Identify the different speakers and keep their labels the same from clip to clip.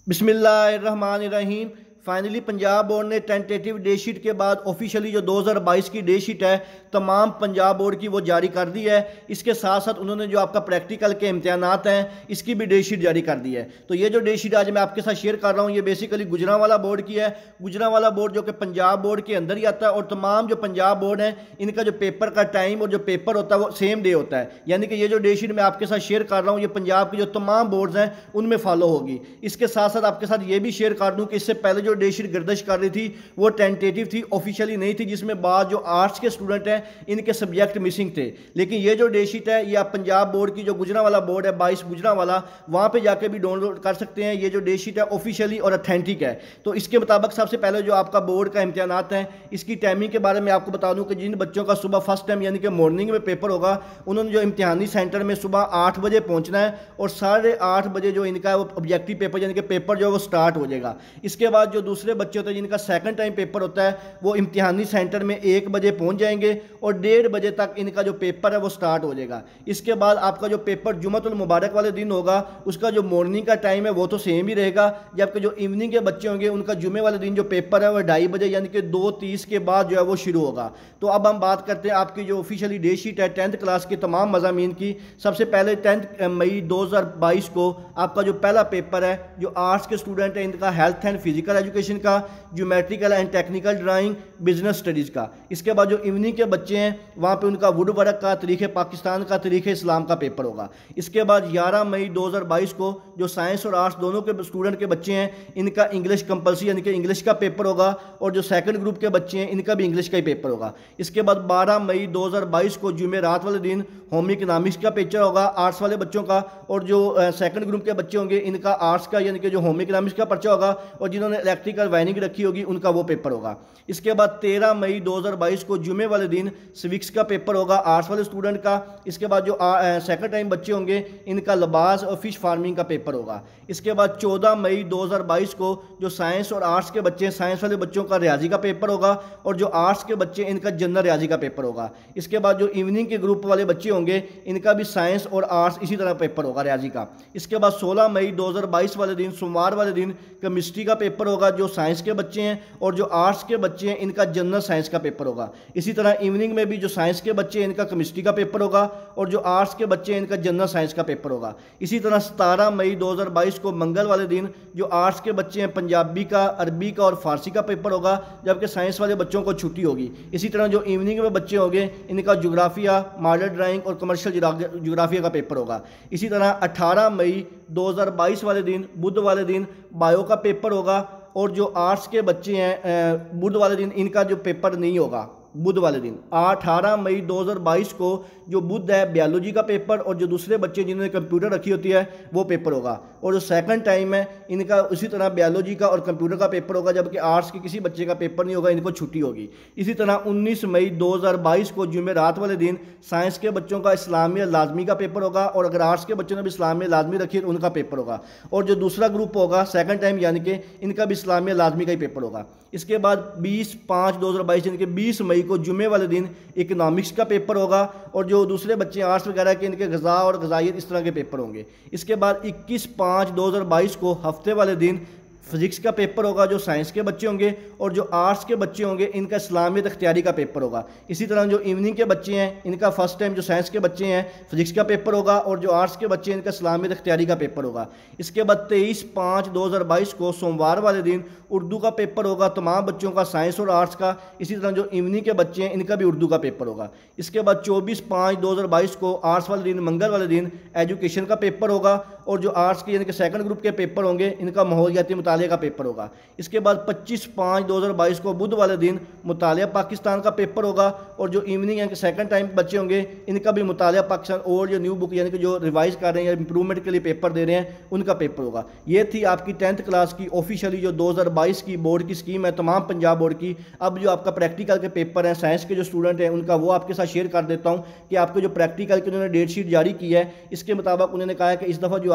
Speaker 1: बिस्मिल्लाहिर्रहमानिर्रहीम। Finally Punjab board ने tentative date sheet के बाद ऑफिशियली जो 2022 की डे शीट है तमाम पंजाब बोर्ड की वो जारी कर दी है। इसके साथ साथ उन्होंने जो आपका प्रैक्टिकल के इम्तिहानात हैं इसकी भी डे शीट जारी कर दी है। तो ये जो डे शीट आज मैं आपके साथ शेयर कर रहा हूँ ये बेसिकली गुजरांवाला बोर्ड की है। गुजरांवाला बोर्ड जो कि पंजाब बोर्ड के अंदर ही आता है और तमाम जो पंजाब बोर्ड है इनका जो पेपर का टाइम और जो पेपर होता है वो सेम डे होता है। यानी कि ये जो डे शीट मैं आपके साथ शेयर कर रहा हूँ ये पंजाब की जो तमाम बोर्ड्स हैं उनमें फॉलो होगी। इसके साथ साथ आपके साथ ये भी शेयर कर दूँ कि इससे पहले जो डे शीट गर्दिश कर रही थी वो टेंटेटिव थी, ऑफिशियली नहीं थी, जिसमें बाद जो आर्ट्स के स्टूडेंट हैं इनके सब्जेक्ट मिसिंग थे। लेकिन ये जो डे शीट है ये आप पंजाब बोर्ड की जो गुजरांवाला बोर्ड है 22 गुजरांवाला वहां पे जाके भी डाउनलोड कर सकते हैं। ये जो डे शीट है ऑफिशियली और ऑथेंटिक है। तो इसके मुताबिक सबसे पहले जो आपका बोर्ड का इम्तिहानात है इसकी टाइमिंग के बारे में आपको बता दूं कि जिन बच्चों का सुबह फर्स्ट टाइम यानी कि मॉर्निंग में पेपर होगा उन्होंने जो इम्तिहानी सेंटर में सुबह 8 बजे पहुंचना है और 8:30 बजे जो इनका वो ऑब्जेक्टिव पेपर यानी कि पेपर जो है वो स्टार्ट हो जाएगा। इसके बाद जो दूसरे बच्चे होते हैं जिनका सेकंड टाइम पेपर होता है वो इम्तिहानी सेंटर में 1 बजे पहुंच जाएंगे और 1:30 बजे तक इनका जो पेपर है वो स्टार्ट हो जाएगा। इसके बाद आपका जो पेपर जुम्मतुल मुबारक वाले दिन होगा उसका जो मॉर्निंग का टाइम है वो तो सेम ही रहेगा, जबकि जो इवनिंग के बच्चे होंगे उनका जुमे वाले दिन जो पेपर है वो 2:30 बजे यानी कि 2:30 के बाद जो है वो शुरू होगा। तो अब हम बात करते हैं आपकी जो ऑफिशियली डे शीट है 10th क्लास के तमाम मज़ामीन की। सबसे पहले 10 मई 2022 को आपका जो पहला पेपर है जो आर्ट्स के स्टूडेंट है इनका हेल्थ एंड फिजिकल एजुकेशन का, geometrical and technical drawing, business studies का। इसके बाद जो इवनिंग के बच्चे हैं वहाँ पे उनका वुड वर्क का, तरीक़े पाकिस्तान का, तरीक़े इस्लाम का पेपर होगा। इसके बाद 11 मई 2022 को जो साइंस और आर्ट्स दोनों के स्टूडेंट के बच्चे हैं इनका इंग्लिश कंपल्सरी यानी कि इंग्लिश का पेपर होगा और जो सेकंड ग्रुप के बच्चे हैं इनका भी इंग्लिश का ही पेपर होगा। इसके बाद 12 मई 2022 को जुमे रात वाले दिन होम इकोनॉमिक्स का पेपर होगा आर्ट्स वाले बच्चों का, और जो सेकंड ग्रुप के बच्चे होंगे इनका आर्ट्स का यानी कि जो होम इकोनॉमिक्स का पर्चा होगा और जिन्होंने इलेक्ट्रिकल वायरिंग रखी होगी उनका वो पेपर होगा। इसके बाद 13 मई 2022 को जुमे वाले दिन सिविक्स का पेपर होगा आर्ट्स वाले स्टूडेंट का। इसके बाद जो सेकंड टाइम बच्चे होंगे इनका लिबास और फिश फार्मिंग का पेपर होगा। इसके बाद 14 मई 2022 को जो साइंस और आर्ट्स के बच्चे हैं साइंस वाले बच्चों का रियाजी का पेपर होगा और जो आर्ट्स के बच्चे इनका जनरल रियाजी का पेपर होगा। इसके बाद जो इवनिंग के ग्रुप वाले बच्चे होंगे इनका भी साइंस और आर्ट्स इसी तरह पेपर होगा रियाजी का। इसके बाद 16 मई 2022 वाले दिन सोमवार वाले दिन केमिस्ट्री का पेपर होगा जो साइंस के बच्चे हैं, और जो आर्ट्स के बच्चे हैं इनका जनरल साइंस का पेपर होगा। इसी तरह इवनिंग में भी जो साइंस के बच्चे हैं इनका केमिस्ट्री का पेपर होगा और जो आर्ट्स के बच्चे हैं इनका जनरल साइंस का पेपर होगा। इसी तरह 17 मई 2022 को मंगल वाले दिन जो आर्ट्स के बच्चे हैं पंजाबी का, अरबी का और फारसी का पेपर होगा, जबकि साइंस वाले बच्चों को छुट्टी होगी। इसी तरह जो इवनिंग में बच्चे होंगे इनका जोग्राफिया, मॉडल ड्राइंग और कमर्शियल जोग्राफिया का पेपर होगा। इसी तरह 18 मई 2022 वाले दिन बुध वाले दिन बायो का पेपर होगा और जो आर्ट्स के बच्चे हैं बुध वाले दिन इनका जो पेपर नहीं होगा बुध वाले दिन। 18 मई 2022 को जो बुध है बायोलॉजी का पेपर और जो दूसरे बच्चे जिन्होंने कंप्यूटर रखी होती है वो पेपर होगा, और जो सेकंड टाइम है इनका उसी तरह बायोलॉजी का और कंप्यूटर का पेपर होगा, जबकि आर्ट्स के किसी बच्चे का पेपर नहीं होगा, इनको छुट्टी होगी। इसी तरह 19 मई 2022 को जुमे रात वाले दिन साइंस के बच्चों का इस्लामिया लाजमी का पेपर होगा, और अगर आर्ट्स के बच्चों ने भी इस्लामिया लाजमी रखी है तो उनका पेपर होगा, और जो दूसरा ग्रुप होगा सेकंड टाइम यानी कि इनका भी इस्लामिया लाजमी का ही पेपर होगा। इसके बाद 20/5/2022 यानी कि 20 मई को जुमे वाले दिन इकोनॉमिक्स का पेपर होगा, और जो दूसरे बच्चे आर्ट्स वगैरह के इनके ग़ज़ा और ग़ज़ाइयत इस तरह के पेपर होंगे। इसके बाद 21/5/2022 को हफ्ते वाले दिन फिजिक्स का पेपर होगा जो साइंस के बच्चे होंगे, और जो आर्ट्स के बच्चे होंगे इनका इस्लामियत इख्तियारी का पेपर होगा। इसी तरह जो इवनिंग के बच्चे हैं इनका फर्स्ट टाइम जो साइंस के बच्चे हैं फिजिक्स का पेपर होगा, और जो आर्ट्स के बच्चे हैं इनका इस्लामियत इख्तियारी का पेपर होगा। इसके बाद 23/5/2022 को सोमवार वाले दिन उर्दू का पेपर होगा तमाम बच्चों का, साइंस और आर्ट्स का। इसी तरह जो इवनिंग के बच्चे हैं इनका भी उर्दू का पेपर होगा। इसके बाद 24/5/2022 को आर्ट्स वाले दिन मंगल वाले दिन एजुकेशन का पेपर होगा, और जो आर्ट्स के यानी कि सेकंड ग्रुप के पेपर होंगे इनका माहौलियाती मुताले का पेपर होगा। इसके बाद 25/5/2022 को बुध वाले दिन मुतालिया पाकिस्तान का पेपर होगा, और जो इवनिंग यानी कि सेकंड टाइम बच्चे होंगे इनका भी मुतालिया पाकिस्तान और जो न्यू बुक यानी कि जो रिवाइज कर रहे हैं या इंप्रूवमेंट के लिए पेपर दे रहे हैं उनका पेपर होगा। ये थी आपकी 10th क्लास की ऑफिशियली जो 2022 की बोर्ड की स्कीम है तमाम पंजाब बोर्ड की। अब जो आपका प्रैक्टिकल के पेपर हैं साइंस के जो स्टूडेंट हैं उनका वो आपके साथ शेयर कर देता हूँ कि आपको जो प्रैक्टिकल की उन्होंने डेट शीट जारी की है इसके मुताबिक उन्होंने कहा है कि इस दफ़ा जो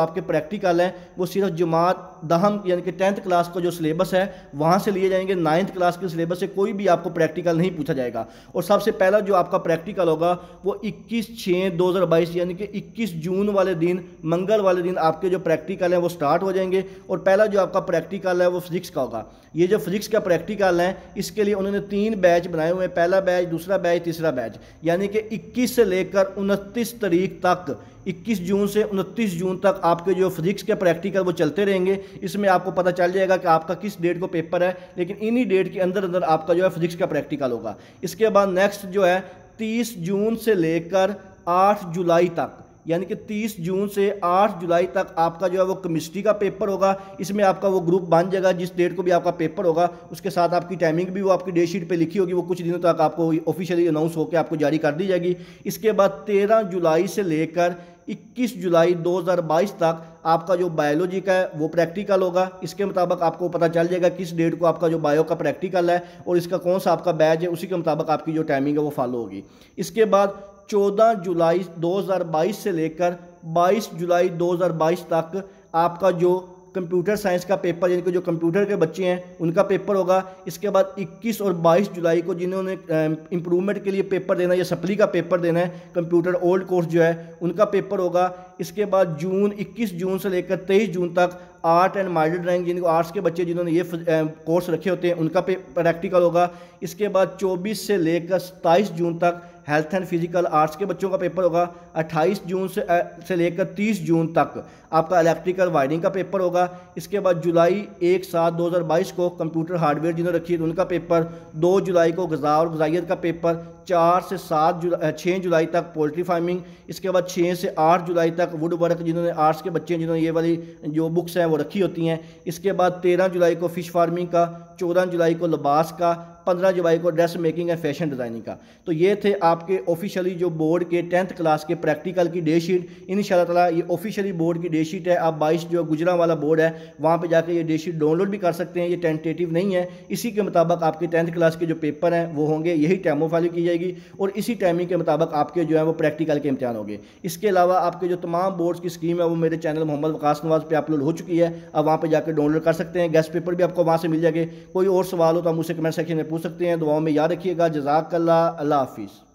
Speaker 1: आपके प्रैक्टिकल हैं वो सिर्फ जमात दहम यानी कि 10th क्लास का जो सिलेबस है वहाँ से लिए जाएंगे। 9th क्लास के सिलेबस से कोई भी आपको प्रैक्टिकल नहीं पूछा जाएगा। और सबसे पहला जो आपका प्रैक्टिकल होगा वो 21/6/2022 यानी कि 21 जून वाले दिन, मंगल वाले दिन आपके जो प्रैक्टिकल हैं वो स्टार्ट हो जाएंगे। और पहला जो आपका प्रैक्टिकल है वो फिजिक्स का होगा। ये जो फिजिक्स का प्रैक्टिकल है इसके लिए उन्होंने 3 बैच बनाए हुए हैं, पहला बैच, दूसरा बैच, तीसरा बैच, यानी कि 21 से लेकर 29 तारीख तक, 21 जून से 29 जून तक आपके जो फिजिक्स के प्रैक्टिकल वो चलते रहेंगे। इसमें आपको पता चल जाएगा कि आपका किस डेट को पेपर है, लेकिन इन्हीं डेट के अंदर अंदर आपका जो है फिजिक्स का प्रैक्टिकल होगा। इसके बाद नेक्स्ट जो है 30 जून से लेकर 8 जुलाई तक, यानी कि 30 जून से 8 जुलाई तक आपका जो है वो केमिस्ट्री का पेपर होगा। इसमें आपका वो ग्रुप बन जाएगा, जिस डेट को भी आपका पेपर होगा उसके साथ आपकी टाइमिंग भी वो आपकी डेट शीट पे लिखी होगी, वो कुछ दिनों तक आपको ऑफिशियली अनाउंस होकर आपको जारी कर दी जाएगी। इसके बाद 13 जुलाई से लेकर 21 जुलाई 2022 तक आपका जो बायोलॉजी का है वो प्रैक्टिकल होगा। इसके मुताबिक आपको पता चल जाएगा किस डेट को आपका जो बायो का प्रैक्टिकल है और इसका कौन सा आपका बैच है, उसी के मुताबिक आपकी जो टाइमिंग है वो फॉलो होगी। इसके बाद 14 जुलाई 2022 से लेकर 22 जुलाई 2022 तक आपका जो कंप्यूटर साइंस का पेपर, यानी कि जो कंप्यूटर के बच्चे हैं उनका पेपर होगा। इसके बाद 21 और 22 जुलाई को जिन्होंने इम्प्रूवमेंट के लिए पेपर देना है या सप्ली का पेपर देना है, कंप्यूटर ओल्ड कोर्स जो है उनका पेपर होगा। इसके बाद 21 जून से लेकर 23 जून तक आर्ट एंड मॉडल ड्राइंग, जिनको आर्ट्स के बच्चे जिन्होंने ये कोर्स रखे होते हैं उनका प्रैक्टिकल होगा। इसके बाद 24 से लेकर 27 जून तक हेल्थ एंड फिजिकल आर्ट्स के बच्चों का पेपर होगा। 28 जून से लेकर 30 जून तक आपका इलेक्ट्रिकल वायरिंग का पेपर होगा। इसके बाद जुलाई 1/7/2022 को कंप्यूटर हार्डवेयर जिन्होंने रखी है उनका पेपर। 2 जुलाई को ग़िज़ा और ग़िज़ाइयत का पेपर। 4 से 6 जुलाई तक पोल्ट्री फार्मिंग। इसके बाद 6 से 8 जुलाई तक वुड वर्क, जिन्होंने आर्ट्स के बच्चे जिन्होंने ये वाली जो बुक्स हैं वो रखी होती हैं। इसके बाद 13 जुलाई को फ़िश फार्मिंग का, 14 जुलाई को लिबास का, 15 जुलाई को dress making and fashion designing का। तो ये थे आपके ऑफिशियली जो बोर्ड के 10th क्लास के प्रैक्टिकल की डे शीट। इंशाल्लाह ताला ये ऑफिशियली बोर्ड की डे शीट है। आप 22 जो गुजरा वाला बोर्ड है वहाँ पे जाके ये डे शीट डाउनलोड भी कर सकते हैं। ये टेंटेटिव नहीं है, इसी के मुताबिक आपके 10th क्लास के जो पेपर हैं वो होंगे, यही टाइमो फॉलो की जाएगी और इसी टाइमिंग के मुताबिक आपके जो है वो प्रैक्टिकल के इम्तिहान होंगे। इसके अलावा आपके जो तमाम बोर्ड्स की स्कीम है वो मेरे चैनल मोहम्मद वकास नवाज पे अपलोड हो चुकी है। आप वहाँ पर जाकर डाउनलोड कर सकते हैं। गेस्ट पेपर भी आपको वहाँ से मिल जाएंगे। कोई और सवाल हो तो आप मुझसे कमेंट सेक्शन में पूछ सकते हैं। दुआओं में याद रखिएगा। जज़ाकल्लाह। अल्लाह हाफिज़।